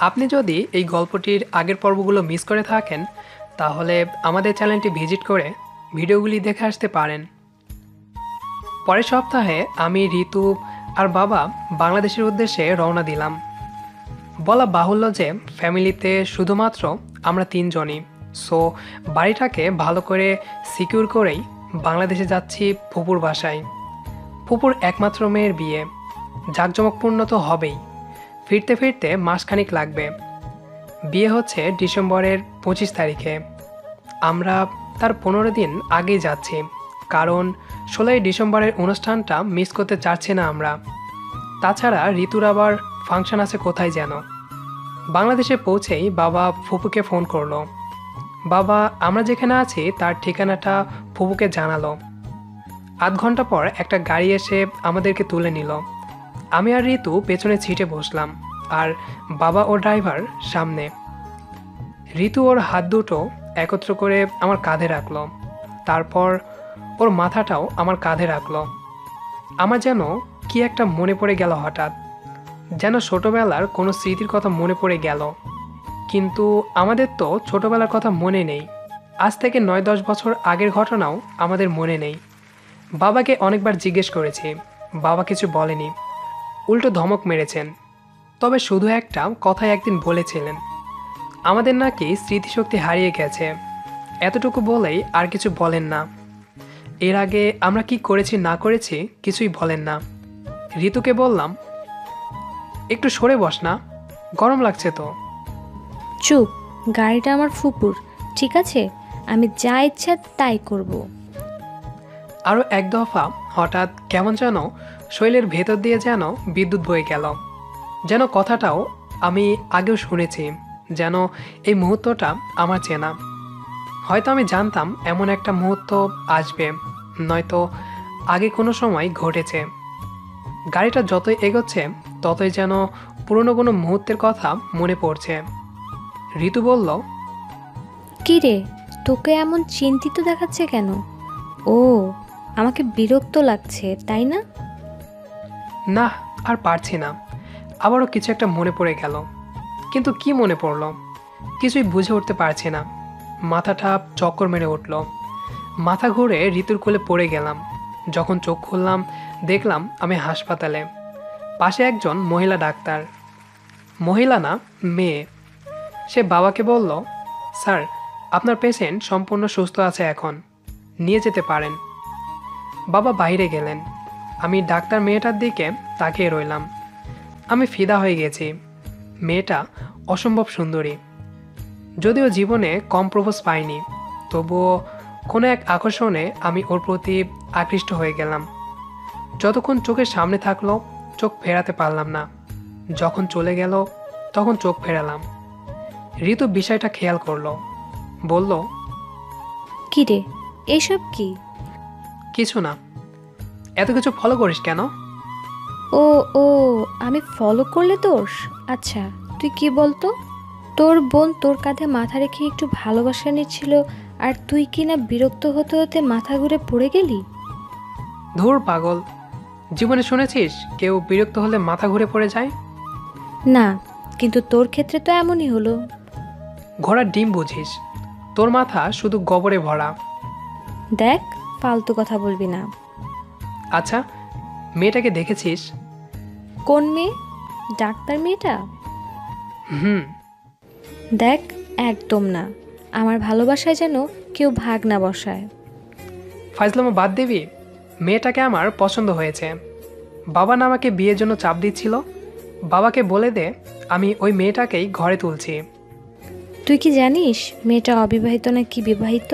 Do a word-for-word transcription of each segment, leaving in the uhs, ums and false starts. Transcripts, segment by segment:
আপনি যদি এই গল্পটির আগের পর্বগুলো মিস করে থাকেন তাহলে আমাদের চ্যানেলটি ভিজিট করে ভিডিওগুলি দেখে আসতে পারেন। পরের সপ্তাহে আমি ঋতু আর বাবা বাংলাদেশের উদ্দেশ্যে রওনা দিলাম। বলা বাহুল্য যে ফ্যামিলিতে শুধুমাত্র আমরা তিনজনই, সো বাড়িটাকে ভালো করে সিকিউর করেই বাংলাদেশে যাচ্ছি ফুপুর বাসায়। ফুপুর একমাত্র মেয়ের বিয়ে, জাঁকজমকপূর্ণ তো হবেই। ফিরতে ফিরতে মাসখানিক লাগবে। বিয়ে হচ্ছে ডিসেম্বরের পঁচিশ তারিখে। আমরা তার পনেরো দিন আগেই যাচ্ছি, কারণ ষোলোই ডিসেম্বরের অনুষ্ঠানটা মিস করতে চাচ্ছি না আমরা। তাছাড়া ঋতুর আবার ফাংশন আছে কোথায় যেন। বাংলাদেশে পৌঁছেই বাবা ফুপুকে ফোন করলো। বাবা আমরা যেখানে আছি তার ঠিকানাটা ফুপুকে জানালো। আধ ঘন্টা পর একটা গাড়ি এসে আমাদেরকে তুলে নিল। আমি আর ঋতু পেছনে সিটে বসলাম, আর বাবা ও ড্রাইভার সামনে। ঋতু ওর হাত দুটো একত্র করে আমার কাঁধে রাখলো, তারপর ওর মাথাটাও আমার কাঁধে রাখলো। আমার যেন কি একটা মনে পড়ে গেল হঠাৎ, যেন ছোটোবেলার কোনো স্মৃতির কথা মনে পড়ে গেল। কিন্তু আমাদের তো ছোটোবেলার কথা মনে নেই। আজ থেকে নয় দশ বছর আগের ঘটনাও আমাদের মনে নেই। বাবাকে অনেকবার জিজ্ঞেস করেছি, বাবা কিছু বলেনি, উল্টো ধমক মেরেছেন। তবে শুধু একটা কথাই একদিন বলেছিলেন, আমাদের নাকি স্মৃতিশক্তি হারিয়ে গেছে। এতটুকু বলেই আর কিছু বলেন না। এর আগে আমরা কি করেছি না করেছি কিছুই বলেন না। ঋতুকে বললাম, একটু সরে বস না, গরম লাগছে তো। চুপ, গাড়িটা আমার ফুপুর, ঠিক আছে? আমি যা ইচ্ছা তাই করব। আরও এক দফা হঠাৎ কেমন যেন শৈলের ভেতর দিয়ে যেন বিদ্যুৎ বয়ে গেল। যেন কথাটাও আমি আগেও শুনেছি, যেন এই মুহূর্তটা আমার চেনা। হয়তো আমি জানতাম এমন একটা মুহূর্ত আসবে, নয়তো আগে কোনো সময় ঘটেছে। গাড়িটা যতই এগোচ্ছে ততই যেন পুরনো কোনো মুহূর্তের কথা মনে পড়ছে। ঋতু বলল, কি রে, তোকে এমন চিন্তিত দেখাচ্ছে কেন? ও, আমাকে বিরক্ত লাগছে তাই না? না, আর পারছি না। আবারও কিছু একটা মনে পড়ে গেল, কিন্তু কি মনে পড়ল কিছুই বুঝে উঠতে পারছি না। মাথাটা চক্কর মেরে উঠল। মাথা ঘুরে ঋতুর কোলে পড়ে গেলাম। যখন চোখ খুললাম দেখলাম আমি হাসপাতালে। পাশে একজন মহিলা ডাক্তার, মহিলা না মেয়ে। সে বাবাকে বলল, স্যার আপনার পেশেন্ট সম্পূর্ণ সুস্থ আছে, এখন নিয়ে যেতে পারেন। বাবা বাইরে গেলেন। আমি ডাক্তার মেয়েটার দিকে তাকিয়ে রইলাম। আমি ফিদা হয়ে গেছি। মেয়েটা অসম্ভব সুন্দরী। যদিও জীবনে কম প্রপোজ পাইনি, তবুও কোনো এক আকর্ষণে আমি ওর প্রতি আকৃষ্ট হয়ে গেলাম। যতক্ষণ চোখের সামনে থাকলো চোখ ফেরাতে পারলাম না, যখন চলে গেল তখন চোখ ফেরালাম। ঋতু বিষয়টা খেয়াল করলো, বলল, কি রে, এসব কি? কিছু না। এত কিছু ফলো করিস কেন? ও ও আমি ফলো করলে দোষ? আচ্ছা তুই কি বলতো, তোর বোন তোর কাঁধে মাথা রেখে একটু ভালোবাসা নিচ্ছিল, আর তুই কি না বিরক্ত হতে হতে মাথা ঘুরে পড়ে গেলি? ধুর পাগল, জীবনে শুনেছিস কেউ বিরক্ত হলে মাথা ঘুরে পড়ে যায়? না, কিন্তু তোর ক্ষেত্রে তো এমনই হলো। ঘোড়ার ডিম বুঝিস, তোর মাথা শুধু গোবরে ভরা। দেখ, ফালতু কথা বলবি না। আচ্ছা, মেয়েটাকে দেখেছিস? কোন মেয়ে? ডাক্তার মেয়েটা? হুম। দেখ, একদম না। আমার ভালোবাসায় যেন কেউ ভাগ না বসায়। ফাইজলামো বাদ দিবি। মেয়েটাকে আমার পছন্দ হয়েছে। বাবা না আমাকে বিয়ের জন্য চাপ দিচ্ছিল। বাবাকে বলে দে আমি ওই মেয়েটাকেই ঘরে তুলছি। তুই কি জানিস মেয়েটা অবিবাহিত না কি বিবাহিত?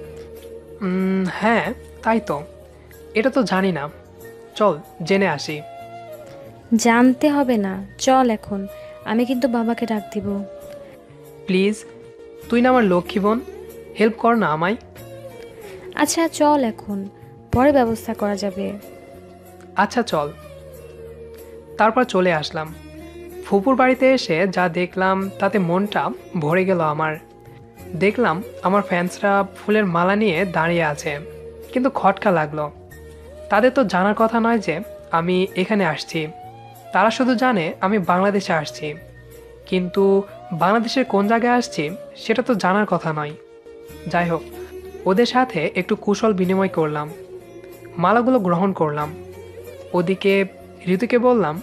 হ্যাঁ তাই তো, এটা তো জানি না। চল জেনে আসি। জানতে হবে না, চল এখন। আমি কিন্তু বাবাকে ডাক দিব। প্লিজ, তুই না আমার লক্ষ্মী বোন, হেল্প কর না আমায়। আচ্ছা চল এখন, পরে ব্যবস্থা করা যাবে। আচ্ছা চল। তারপর চলে আসলাম। ফুপুর বাড়িতে এসে যা দেখলাম তাতে মনটা ভরে গেল আমার। দেখলাম আমার ফ্যান্সরা ফুলের মালা নিয়ে দাঁড়িয়ে আছে, কিন্তু খটকা লাগলো। তাদের তো জানার কথা নয় যে আমি এখানে আসছি। তারা শুধু জানে আমি বাংলাদেশে আসছি। কিন্তু বাংলাদেশের কোন জায়গায় আসছি সেটা তো জানার কথা নয়। যাই হোক, ওদের সাথে একটু কুশল বিনিময় করলাম, মালাগুলো গ্রহণ করলাম। ওদিকে ঋতুকে বললাম,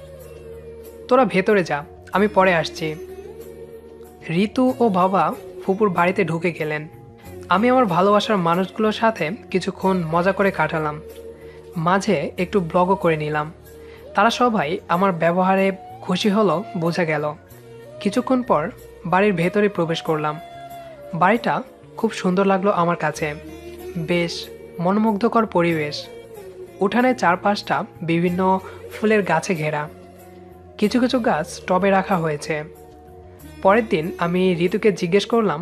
তোরা ভেতরে যা, আমি পরে আসছি। ঋতু ও বাবা ফুপুর বাড়িতে ঢুকে গেলেন। আমি আমার ভালোবাসার মানুষগুলোর সাথে কিছুক্ষণ মজা করে কাটালাম, মাঝে একটু ব্লগও করে নিলাম। তারা সবাই আমার ব্যবহারে খুশি হলো বোঝা গেল। কিছুক্ষণ পর বাড়ির ভেতরে প্রবেশ করলাম। বাড়িটা খুব সুন্দর লাগলো আমার কাছে, বেশ মনোমুগ্ধকর পরিবেশ। উঠানের চারপাশটা বিভিন্ন ফুলের গাছে ঘেরা, কিছু কিছু গাছ টবে রাখা হয়েছে। পরের দিন আমি ঋতুকে জিজ্ঞেস করলাম,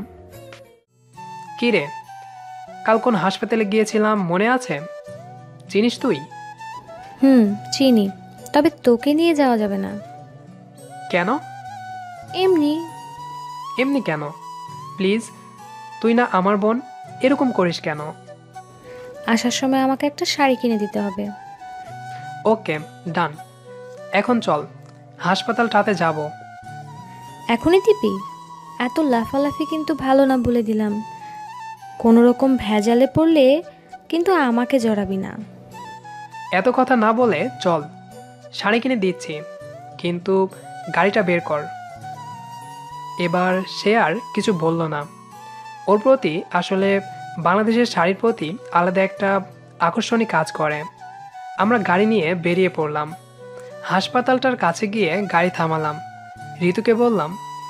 কী রে, কাল কোন হাসপাতালে গিয়েছিলাম মনে আছে? চিনিস তুই? হুম, চিনি, তবে তোকে নিয়ে যাওয়া যাবে না। কেন? এমনি। এমনি কেন? প্লিজ, তুই না আমার বোন, এরকম করিস কেন? আসার সময় আমাকে একটা শাড়ি কিনে দিতে হবে। ওকে, ডান। এখন চল, হাসপাতালটাতে যাব। এখনই দিবি? এত লাফালাফি কিন্তু ভালো না, বলে দিলাম। কোনো রকম ভেজালে পড়লে কিন্তু আমাকে জড়াবি না। এত কথা না বলে চল, শাড়ি কিনে দিচ্ছি, কিন্তু গাড়িটা বের কর। এবার সে আর কিছু বলল না। ওর প্রতি আসলে বাংলাদেশের শাড়ির প্রতি আলাদা একটা আকর্ষণী কাজ করে। আমরা গাড়ি নিয়ে বেরিয়ে পড়লাম। হাসপাতালটার কাছে গিয়ে গাড়ি থামালাম। ঋতুকে বললাম,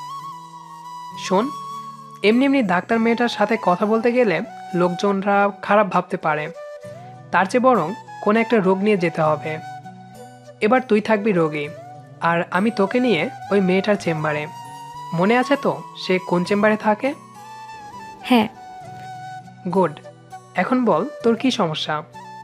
শোন, এমনি এমনি ডাক্তার মেয়েটার সাথে কথা বলতে গেলে লোকজনরা খারাপ ভাবতে পারে। তার চেয়ে বরং কোনো একটা রোগ নিয়ে যেতে হবে। এবার তুই থাকবি রোগী, আর আমি তোকে নিয়ে ওই মেয়েটার চেম্বারে। মনে আছে তো সে কোন চেম্বারে থাকে? হ্যাঁ। গুড। এখন বল, তোর কি সমস্যা?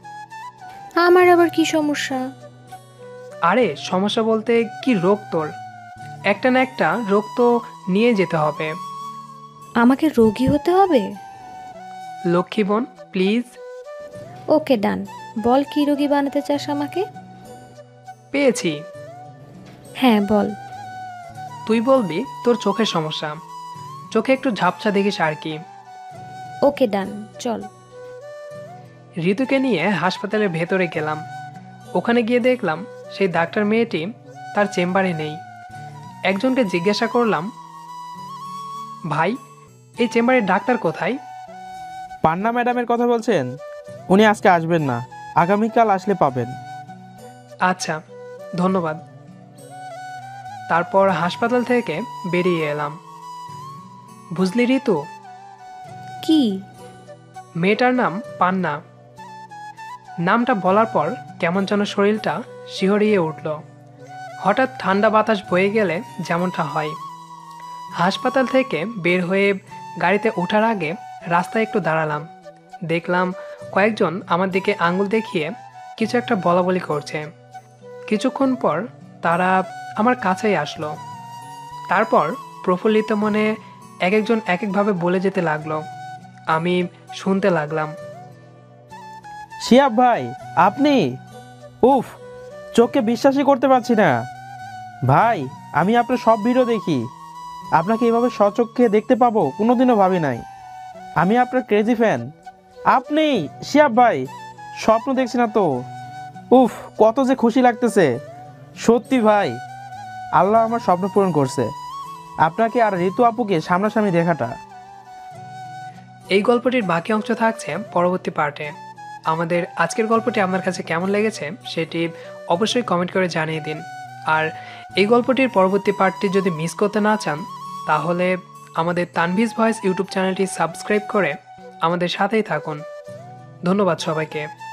আমার আবার কি সমস্যা? আরে সমস্যা বলতে কি রোগ তোর? একটা না একটা রোগ তো নিয়ে যেতে হবে। আমাকে রোগী হতে হবে? লক্ষ্মী বোন, প্লিজ। ওকে, ডান। বল, কি রোগী বানাতে চাস আমাকে? পেয়েছি। হ্যাঁ, বল। তুই বলবি তোর চোখের সমস্যা, চোখে একটু ঝাপসা দেখিস আর কি। ওকে, ডান, চল। ঋতুকে নিয়ে হাসপাতালের ভেতরে গেলাম। ওখানে গিয়ে দেখলাম সেই ডাক্তার মেয়েটি তার চেম্বারে নেই। একজনকে জিজ্ঞাসা করলাম, ভাই, এই চেম্বারের ডাক্তার কোথায়? পান্না ম্যাডামের কথা বলছেন? উনি আজকে আসবেন না, আগামীকাল আসলে পাবেন। আচ্ছা, ধন্যবাদ। তারপর হাসপাতাল থেকে বেরিয়ে এলাম। বুঝলি ঋতু, কি? মেয়েটার নাম পান্না। নামটা বলার পর কেমন যেন শরীরটা শিহরিয়ে উঠল। হঠাৎ ঠান্ডা বাতাস বয়ে গেলে যেমনটা হয়। হাসপাতাল থেকে বের হয়ে গাড়িতে ওঠার আগে রাস্তায় একটু দাঁড়ালাম। দেখলাম কয়েকজন আমার দিকে আঙুল দেখিয়ে কিছু একটা বলাবলি করছে। কিছুক্ষণ পর তারা আমার কাছেই আসলো। তারপর প্রফুল্লিত মনে এক একজন এক একভাবে বলে যেতে লাগলো। আমি শুনতে লাগলাম। শিয়াব ভাই, আপনি? উফ, চোখকে বিশ্বাসই করতে পারছি না। ভাই, আমি আপনার সব ভিডিও দেখি, আপনাকে এভাবে সচক্ষে দেখতে পাবো কোনোদিনও ভাবি নাই। আমি আপনার ক্রেজি ফ্যান। আপনি শিয়াব ভাই, স্বপ্ন দেখছি না তো। উফ, কত যে খুশি লাগতেছে। সত্যি ভাই, আল্লাহ আমার স্বপ্ন পূরণ করছে, আপনাকে আর ঋতু আপুকে সামনাসামনি দেখাটা। এই গল্পটির বাকি অংশ থাকছে পরবর্তী পার্টে। আমাদের আজকের গল্পটি আপনার কাছে কেমন লেগেছে সেটি অবশ্যই কমেন্ট করে জানিয়ে দিন। আর এই গল্পটির পরবর্তী পার্টটি যদি মিস করতে না চান, তাহলে আমাদের তানভিজ ভয়েস ইউটিউব চ্যানেলটি সাবস্ক্রাইব করে আমাদের সাথেই থাকুন। ধন্যবাদ সবাইকে।